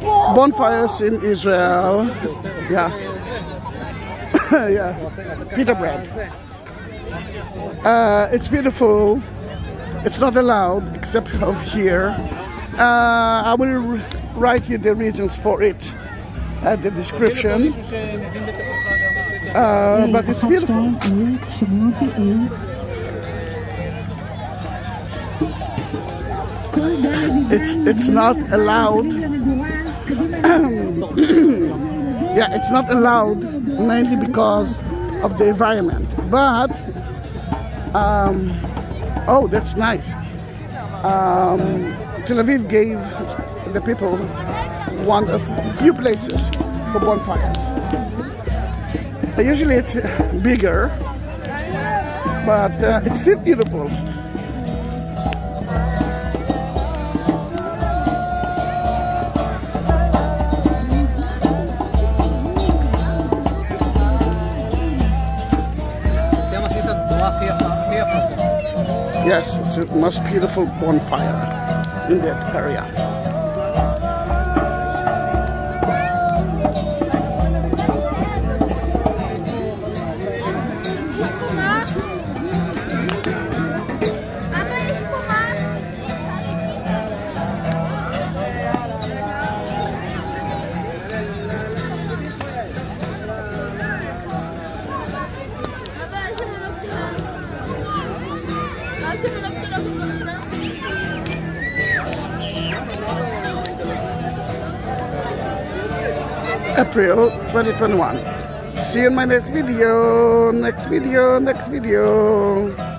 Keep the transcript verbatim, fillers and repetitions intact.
bonfires in Israel. Yeah. Yeah. Pita bread. Uh, it's beautiful. It's not allowed except of here. Uh, I will write you the reasons for it at the description. Uh, but it's beautiful. It's it's not allowed. Yeah, it's not allowed mainly because of the environment. But um, oh, that's nice. Um, Tel Aviv gave the people one of few places for bonfires. Usually it's bigger, but uh, it's still beautiful. Yes, it's the most beautiful bonfire in that area. April twenty twenty-one. See you in my next video, next video, next video.